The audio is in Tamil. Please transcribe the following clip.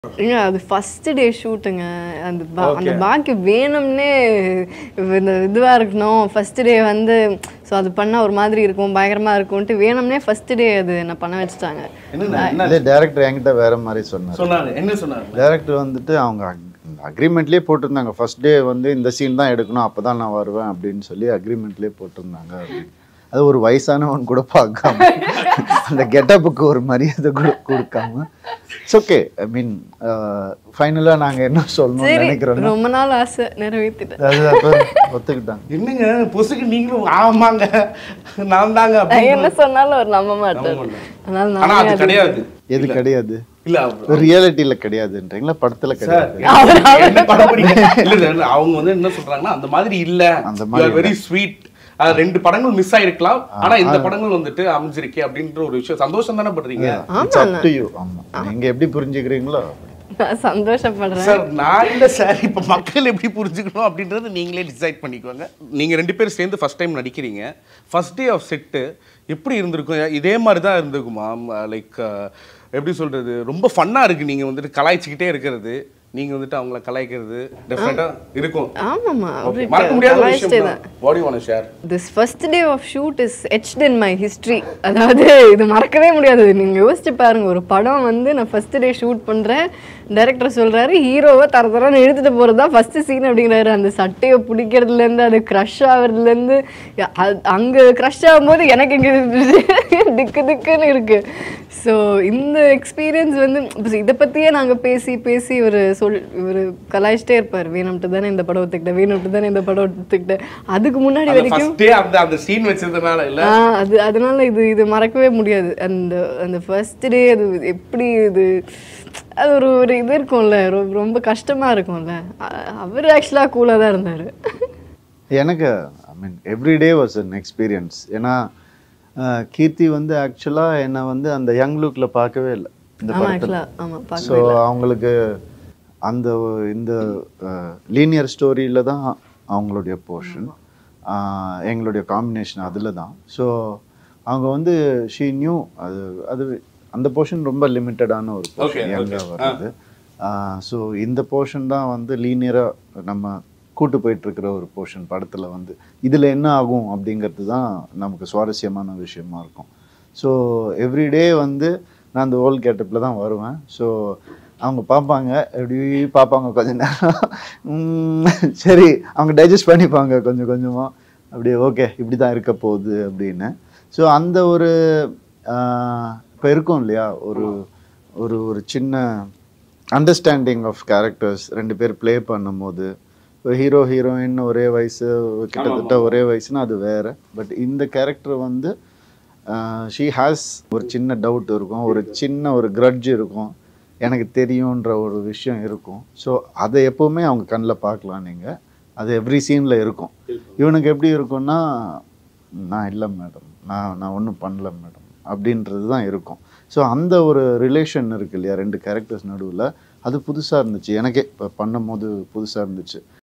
ஏங்க அது ஃபர்ஸ்ட் டே ஷூட்டுங்க. அந்த பாக்கி வேணும்னே இந்த இதுவாக இருக்கணும். ஃபர்ஸ்ட் டே வந்து ஸோ அது பண்ணால் ஒரு மாதிரி இருக்கும், பயங்கரமாக இருக்கும்ட்டு வேணும்னே ஃபர்ஸ்ட் டே அது நான் பண்ண வச்சுட்டாங்க. இல்லை டேரக்டர் என்கிட்ட வேற மாதிரி சொன்னார். என்ன சொன்னார்? டேரக்டர் வந்துட்டு அவங்க அக்ரிமெண்ட்லேயே போட்டிருந்தாங்க, ஃபர்ஸ்ட் டே வந்து இந்த சீன் தான் எடுக்கணும், அப்போ தான் நான் வருவேன் அப்படின்னு சொல்லி அக்ரிமெண்ட்லேயே போட்டிருந்தாங்க. அது ஒரு வயசானவன் கூட பார்க்காம அந்த கெட்டப்புக்கு ஒரு மரியாதை கூட கொடுக்காம இட்ஸ் ஓகே. ஐ மீன் ஃபைனலாக நாங்கள் என்ன சொல்லணும்னு நினைக்கிறோம், ரொம்ப நாள் ஆசை நிறைவேற்றிட்டேன். அது அப்போ ஒத்துக்கிட்டாங்க. என்னங்க பொசுக்கு நீங்களும் ஆமாங்க நான் தாங்க என்ன சொன்னாலும் அவர் நம்ப மாட்டார். ஆனா அது கிடையாது. எது கிடையாது? இல்ல ரியாலிட்டியில கிடையாதுன்றீங்களா? படத்துல கிடையாது. என்ன படம் இல்ல அவங்க வந்து என்ன சொல்றாங்கன்னா அந்த மாதிரி இல்ல, அந்த மாதிரி வெரி ஸ்வீட். ரெண்டு படங்கள் மிஸ் ஆயிருக்கலாம், ஆனா இந்த படங்கள் வந்துட்டு அமைஞ்சிருக்கே அப்படின்ற ஒரு விஷயம் சந்தோஷம் தானே பண்றீங்க. நீங்க எப்படி புரிஞ்சுக்கிறீங்களோ சந்தோஷப்படுறேன் சார். நான் இல்ல சார், இப்ப மக்கள் எப்படி புரிஞ்சுக்கணும் அப்படின்றது நீங்களே டிசைட் பண்ணிக்கோங்க. நீங்க ரெண்டு பேரும் சேர்ந்து ஃபர்ஸ்ட் டைம் நடிக்கிறீங்க. ஃபர்ஸ்ட் டே ஆஃப் செட்டு எப்படி இருந்திருக்கும்? இதே மாதிரி தான் இருந்திருக்குமா? லைக் எப்படி சொல்றது, ரொம்ப ஃபன்னா இருக்கு. நீங்க வந்துட்டு கலாய்ச்சிக்கிட்டே இருக்கிறது, நீங்க வந்துட்டு அவங்கள கலாய்க்கிறது டெஃபினட்டா இருக்கும். ஆமாமா, மறக்க முடியாத ஒரு விஷயம் தான். What do you want to share? This first day of shoot is etched in my history. அதாவது இது மறக்கவே முடியாது. நீங்க யோசிச்சு பாருங்க, ஒரு படம் வந்து நான் ஃபர்ஸ்ட் டே ஷூட் பண்றேன், டைரக்டர் சொல்றாரு ஹீரோவை தரன்னு இழுத்துட்டு போறதா ஃபர்ஸ்ட் சீன் அப்படிங்கிறாரு. அந்த சட்டையை பிடிக்கிறதுல இருந்து அது க்ரஷ் ஆகுறதுல இருந்து அங்க க்ரஷ் ஆகும்போது எனக்கு இங்க திக்கு திக்குன்னு இருக்கு. ஸோ இந்த எக்ஸ்பீரியன்ஸ் வந்து இதை பற்றியே நாங்கள் பேசி பேசி இவர் கலாய்ச்சிட்டே இருப்பார். வேணும்ட்டு தானே இந்த படம் ஒத்துக்கிட்டேன், வேணும்ட்டு தானே இந்த படம் ஒத்துக்கிட்டேன். அதுக்கு முன்னாடி வரைக்கும் அந்த சீன் வச்சதுனால இல்லை அதனால இது மறக்கவே முடியாது. அந்த ஃபர்ஸ்ட் டே அது எப்படி அது ஒரு இது இருக்கும்ல, ரொம்ப கஷ்டமாக இருக்கும்ல. அவர் ஆக்சுவலாக கூலாக தான் இருந்தார். எனக்கு I mean everyday was an experience. ஏன்னா கீர்த்தி வந்து ஆக்சுவலாக என்னை வந்து அந்த யங் லுக்கில் பார்க்கவே இல்லை இந்த படத்தில். ஸோ அவங்களுக்கு அந்த இந்த லீனியர் ஸ்டோரியில் தான் அவங்களுடைய போர்ஷன், எங்களுடைய காம்பினேஷன் அதில் தான். ஸோ அவங்க வந்து ஷீ நியூ அது அந்த போர்ஷன் ரொம்ப லிமிட்டடான ஒரு போர்ஷன் யங்காக வருது. ஸோ இந்த போர்ஷன் தான் வந்து லீனியராக நம்ம கூட்டு போயிட்டுருக்கிற ஒரு போர்ஷன் படத்தில் வந்து இதில் என்ன ஆகும் அப்படிங்கிறது தான் நமக்கு சுவாரஸ்யமான விஷயமா இருக்கும். ஸோ எவ்ரிடே வந்து நான் அந்த ஓல்ட் கேட்டப்பில் தான் வருவேன். ஸோ அவங்க பார்ப்பாங்க, எப்படி பார்ப்பாங்க கொஞ்ச நேரம், சரி அவங்க டைஜஸ்ட் பண்ணிப்பாங்க கொஞ்சம் கொஞ்சமாக, அப்படியே ஓகே இப்படி தான் இருக்க போகுது அப்படின்னு. ஸோ அந்த ஒரு இப்போ இருக்கும் இல்லையா, ஒரு ஒரு ஒரு சின்ன அண்டர்ஸ்டாண்டிங் ஆஃப் கேரக்டர்ஸ் ரெண்டு பேர் ப்ளே பண்ணும்போது, இப்போ ஹீரோ ஹீரோயின் ஒரே வயசு, கிட்டத்தட்ட ஒரே வயசுனா அது வேறு. பட் இந்த கேரக்டர் வந்து ஷீ ஹாஸ் ஒரு சின்ன டவுட் இருக்கும், ஒரு சின்ன ஒரு கிரட்ஜ் இருக்கும், எனக்கு தெரியுன்ற ஒரு விஷயம் இருக்கும். ஸோ அதை எப்போவுமே அவங்க கண்ணில் பார்க்கலாம் நீங்கள். அது எவ்ரி சீனில் இருக்கும். இவனுக்கு எப்படி இருக்கும்னா, நான் இல்லை மேடம், நான் ஒன்றும் பண்ணல மேடம் அப்படின்றது தான் இருக்கும். ஸோ அந்த ஒரு ரிலேஷன் இருக்கு இல்லையா ரெண்டு கேரக்டர்ஸ் நடுவில், அது புதுசாக இருந்துச்சு எனக்கே. இப்போ பண்ணும் போது புதுசாக இருந்துச்சு.